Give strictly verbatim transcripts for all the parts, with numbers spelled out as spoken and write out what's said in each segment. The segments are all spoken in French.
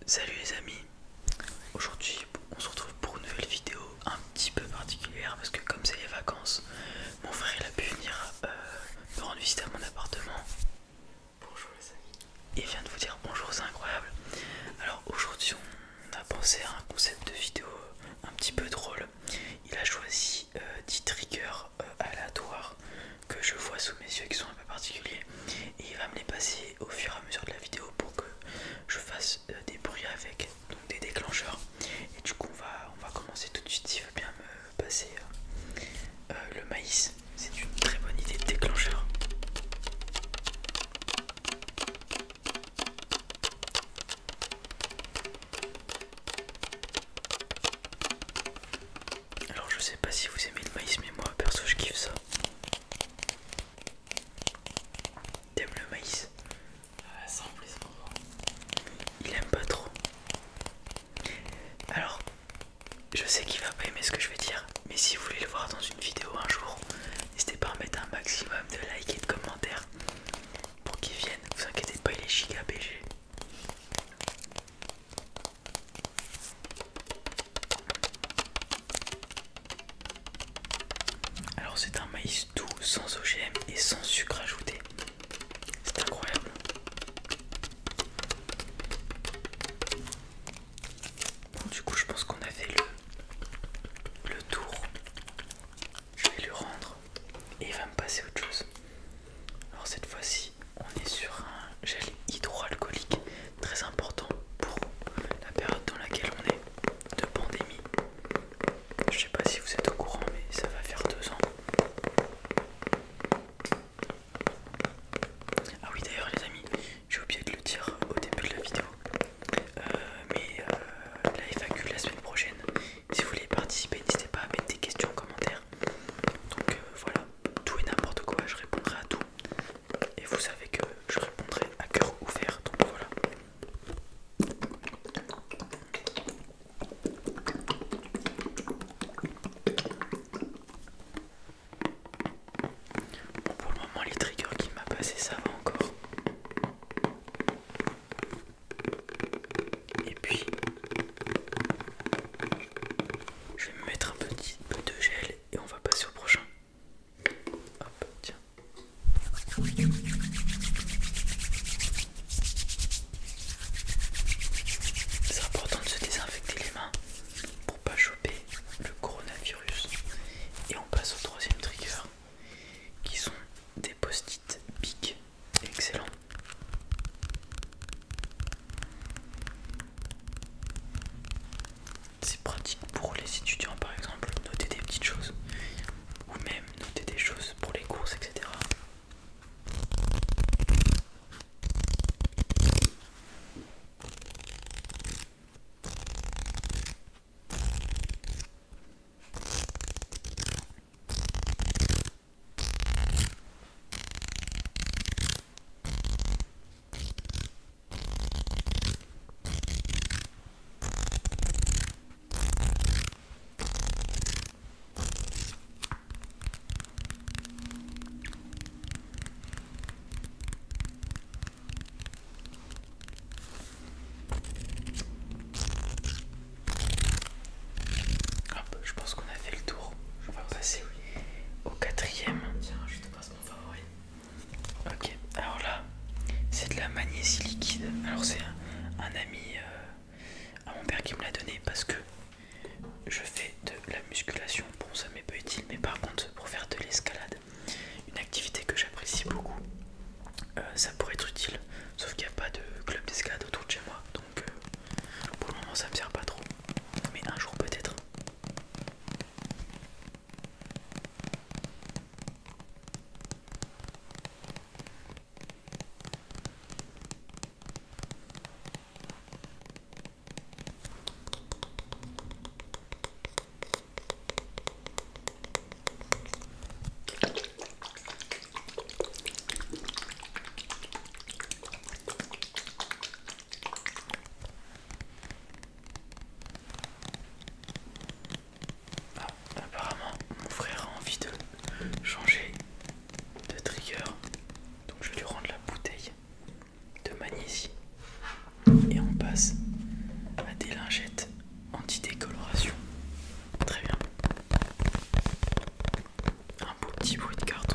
Salut les amis, aujourd'hui on se retrouve pour une nouvelle vidéo un petit peu particulière parce que comme c'est les vacances, mon frère il a pu venir euh, me rendre visite à mon appartement. Bonjour les amis. Il vient de vous dire bonjour, c'est incroyable. Alors aujourd'hui on a pensé à un concept de vidéo un petit peu drôle. Il a choisi euh, dix triggers euh, aléatoires que je vois sous mes yeux qui sont un peu particuliers et il va me les passer au fur et à mesure de la vidéo pour que je fasse euh, des bruits avec, donc des déclencheurs. Et du coup on va, on va commencer tout de suite. S'il veut bien me passer euh, euh, le maïs, c'est une très bonne idée de déclencheur. Alors je sais pas si vous aimez le maïs, mais moi perso je kiffe ça. T'aimes le maïs? Ah, sans plaisir. Il aime pas trop. Alors, je sais qu'il va pas aimer ce que je vais dire, mais si vous voulez le voir dans une vidéo un jour, n'hésitez pas à mettre un maximum de likes et de commentaires pour qu'il vienne. Vous inquiétez pas, il est giga B G. Alors c'est un maïs doux, sans O G M et sans sucre ajouté. C'est incroyable. Bon, du coup je pense qu'on a fait le, le tour. Je vais lui rendre et il va me passer autre chose. Alors cette fois-ci on est sur un gel hydroalcoolique très important pour la période dans laquelle on est de pandémie. Je sais pas si vous êtes au courant, mais ça va faire deux ans. anti-décoloration. Très bien. Un beau petit bruit de carton.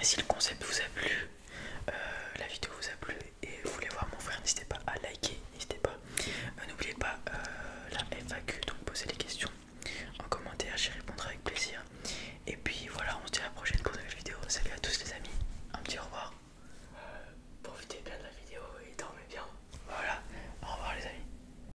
si le concept vous a plu,